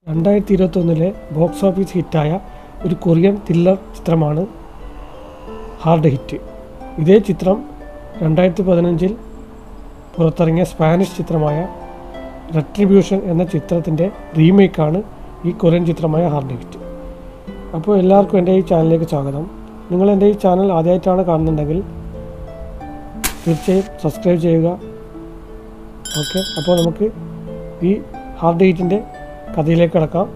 2021 box office ഹിറ്റായ ഒരു Korean thriller ചിത്രമാണ് ഹാർഡ് ഹിറ്റ്. ഇതേ ചിത്രം 2015 പുറത്തിറങ്ങിയ സ്പാനിഷ് ചിത്രമായ റെട്രിബ്യൂഷൻ എന്ന ചിത്രത്തിൻ്റെ റീമേക്കാണ് ഈ കൊറിയൻ ചിത്രമായ ഹാർഡ് ഹിറ്റ്. അപ്പോൾ എല്ലാവർക്കും എൻ്റെ ഈ ചാനലിലേക്ക് സ്വാഗതം. നിങ്ങൾ എൻ്റെ ഈ ചാനൽ ആദ്യമായിട്ടാണ് കാണുന്നുണ്ടെങ്കിൽ തീർച്ചയായും സബ്സ്ക്രൈബ് ചെയ്യുക. ഓക്കെ, അപ്പോൾ നമുക്ക് ഈ ഹാർഡ് ഹിറ്റിൻ്റെ കഥയിലേക്ക് കടക്കാം.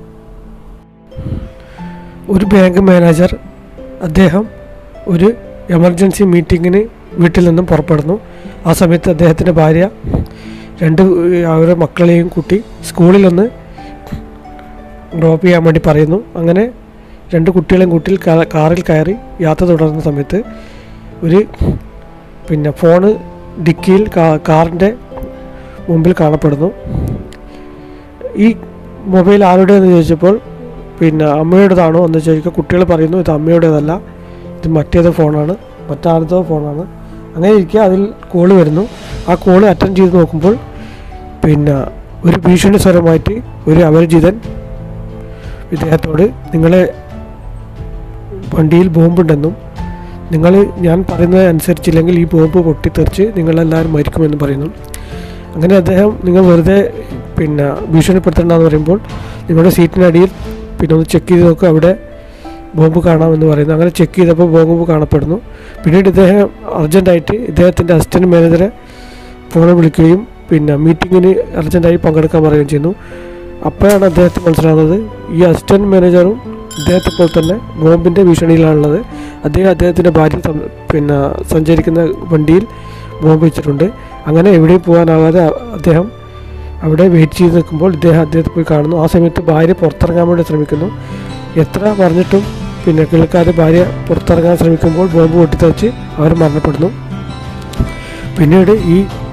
ഒരു ബാങ്ക് മാനേജർ അദ്ദേഹം ഒരു എമർജൻസി മീറ്റിങ്ങിന് വീട്ടിൽ നിന്നും പുറപ്പെടുന്നു. ആ സമയത്ത് അദ്ദേഹത്തിൻ്റെ ഭാര്യ അവരുടെ മക്കളെയും കൂട്ടി സ്കൂളിലൊന്ന് ഡ്രോപ്പ് ചെയ്യാൻ വേണ്ടി പറയുന്നു. അങ്ങനെ രണ്ട് കുട്ടികളെയും കൂട്ടി കാറിൽ കയറി യാത്ര തുടരുന്ന സമയത്ത് ഒരു ഫോണ് ഡിക്കിയിൽ കാറിൻ്റെ മുമ്പിൽ കാണപ്പെടുന്നു. ഈ മൊബൈൽ ആരുടേതെന്ന് ചോദിച്ചപ്പോൾ അമ്മയുടേതാണോ എന്ന് ചോദിക്കുക. കുട്ടികൾ പറയുന്നു ഇത് അമ്മയുടേതല്ല, ഇത് മറ്റാരതോ ഫോണാണ്. അങ്ങനെ ഇരിക്കുക, അതിൽ കോള് വരുന്നു. ആ കോള് അറ്റൻഡ് ചെയ്ത് നോക്കുമ്പോൾ ഒരു ഭീഷണി സ്വരമായിട്ട് ഒരു അപരിചിതൻ ഇദ്ദേഹത്തോട് നിങ്ങളെ വണ്ടിയിൽ ബോംബുണ്ടെന്നും ഞാൻ പറയുന്നത് അനുസരിച്ചില്ലെങ്കിൽ ഈ ബോംബ് പൊട്ടിത്തെറിച്ച് നിങ്ങളെല്ലാവരും മരിക്കുമെന്നും പറയുന്നു. അങ്ങനെ അദ്ദേഹം നിങ്ങൾ വെറുതെ ഭീഷണിപ്പെടുത്തേണ്ടെന്ന് പറയുമ്പോൾ നിങ്ങളുടെ സീറ്റിനടിയിൽ ഒന്ന് ചെക്ക് ചെയ്ത് നോക്കുക, അവിടെ ബോംബ് കാണാമെന്ന് പറയുന്നു. അങ്ങനെ ചെക്ക് ചെയ്തപ്പോൾ ബോംബ് കാണപ്പെടുന്നു. പിന്നീട് ഇദ്ദേഹം അർജൻറ്റായിട്ട് ഇദ്ദേഹത്തിൻ്റെ അസിസ്റ്റൻറ്റ് മാനേജറെ ഫോണിൽ വിളിക്കുകയും മീറ്റിങ്ങിന് അർജൻറ്റായി പങ്കെടുക്കാൻ പറയുകയും ചെയ്യുന്നു. അപ്പോഴാണ് അദ്ദേഹത്തിന് മനസ്സിലാകുന്നത് ഈ അസിസ്റ്റൻറ്റ് മാനേജറും ഇദ്ദേഹത്തെ പോലെ തന്നെ ബോംബിൻ്റെ ഭീഷണിയിലാണുള്ളത്. അദ്ദേഹത്തിൻ്റെ ഭാര്യ സഞ്ചരിക്കുന്ന വണ്ടിയിൽ ബോംബ് വെച്ചിട്ടുണ്ട്. അങ്ങനെ എവിടെയും പോകാനാകാതെ അദ്ദേഹം അവിടെ വെയിറ്റ് ചെയ്ത് നിൽക്കുമ്പോൾ അദ്ദേഹത്തെ പോയി കാണുന്നു. ആ സമയത്ത് ഭാര്യ പുറത്തിറങ്ങാൻ വേണ്ടി ശ്രമിക്കുന്നു. എത്ര പറഞ്ഞിട്ടും കേൾക്കാതെ ഭാര്യ പുറത്തിറങ്ങാൻ ശ്രമിക്കുമ്പോൾ ബോംബ് പൊട്ടിത്തെറിച്ച് അവർ മരണപ്പെടുന്നു. പിന്നീട് ഈ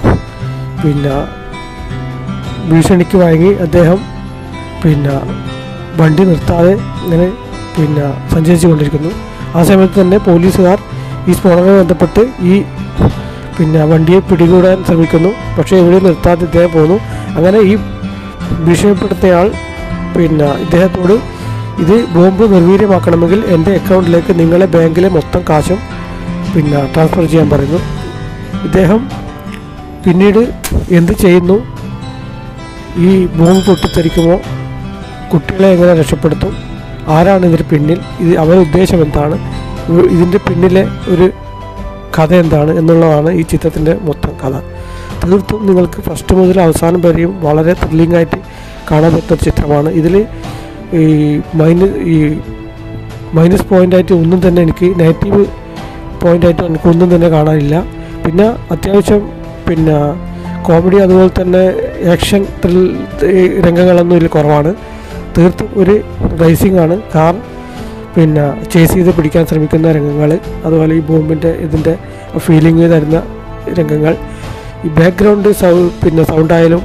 ഭീഷണിക്ക് വഴങ്ങി അദ്ദേഹം വണ്ടി നിർത്താതെ ഇങ്ങനെ സഞ്ചരിച്ചു കൊണ്ടിരിക്കുന്നു. ആ സമയത്ത് തന്നെ പോലീസുകാർ ഈ സ്ഫോടനവുമായി ബന്ധപ്പെട്ട് ഈ വണ്ടിയെ പിടികൂടാൻ ശ്രമിക്കുന്നു. പക്ഷേ എവിടെ നിർത്താതെ ഇദ്ദേഹം പോകുന്നു. അങ്ങനെ ഈ ഭീഷണിപ്പെടുത്തിയയാൾ ഇദ്ദേഹത്തോട് ഇത് ബോംബ് നിർവീര്യമാക്കണമെങ്കിൽ എൻ്റെ അക്കൗണ്ടിലേക്ക് നിങ്ങളെ ബാങ്കിലെ മൊത്തം കാശും ട്രാൻസ്ഫർ ചെയ്യാൻ പറയുന്നു. ഇദ്ദേഹം പിന്നീട് എന്ത് ചെയ്യുന്നു, ഈ ബോംബ് പൊട്ടിത്തെറിക്കുമോ, കുട്ടികളെ എങ്ങനെ രക്ഷപ്പെടുത്തും, ആരാണ് ഇതിന് പിന്നിൽ, അവരുടെ ഉദ്ദേശം എന്താണ്, ഇതിൻ്റെ പിന്നിലെ ഒരു കഥ എന്താണ് എന്നുള്ളതാണ് ഈ ചിത്രത്തിൻ്റെ മൊത്തം കഥ. തീർത്തും നിങ്ങൾക്ക് ഫസ്റ്റ് മുതൽ അവസാനം വരെയും വളരെ ത്രില്ലിംഗ് ആയിട്ട് കാണാൻ പറ്റുന്ന ചിത്രമാണ്. ഇതിൽ ഈ മൈനസ് പോയിൻ്റായിട്ട് ഒന്നും തന്നെ എനിക്ക് നെഗറ്റീവ് പോയിൻ്റായിട്ട് എനിക്കൊന്നും തന്നെ കാണാനില്ല. പിന്നെ അത്യാവശ്യം കോമഡി അതുപോലെ തന്നെ ആക്ഷൻ രംഗങ്ങളൊന്നും ഇതിൽ കുറവാണ്. തീർത്തും ഒരു റേസിംഗ് ആണ്. കാർ ചേസ് ചെയ്ത് പിടിക്കാൻ ശ്രമിക്കുന്ന രംഗങ്ങൾ, അതുപോലെ ഈ ബോംബിൻ്റെ ഇതിൻ്റെ ഫീലിംഗ് തരുന്ന രംഗങ്ങൾ, ഈ ബാക്ക്ഗ്രൗണ്ട് സൗണ്ടായാലും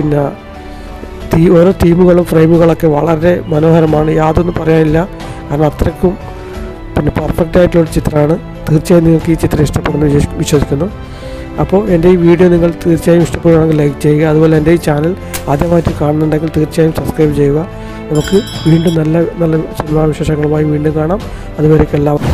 ഓരോ തീമുകളും ഫ്രെയിമുകളൊക്കെ വളരെ മനോഹരമാണ്. യാതൊന്നും പറയാനില്ല. കാരണം അത്രയ്ക്കും പെർഫെക്റ്റ് ആയിട്ടുള്ളൊരു ചിത്രമാണ്. തീർച്ചയായും നിങ്ങൾക്ക് ഈ ചിത്രം ഇഷ്ടപ്പെടുമെന്ന് വിശ്വസിക്കുന്നു. അപ്പോൾ എൻ്റെ ഈ വീഡിയോ നിങ്ങൾ തീർച്ചയായും ഇഷ്ടപ്പെടുകയാണെങ്കിൽ ലൈക്ക് ചെയ്യുക. അതുപോലെ എൻ്റെ ഈ ചാനൽ ആദ്യമായിട്ട് കാണുന്നുണ്ടെങ്കിൽ തീർച്ചയായും സബ്സ്ക്രൈബ് ചെയ്യുക. നമുക്ക് വീണ്ടും നല്ല നല്ല സിനിമാ വിശേഷങ്ങളുമായി വീണ്ടും കാണാം. അതുവരേക്കും എല്ലാവർക്കും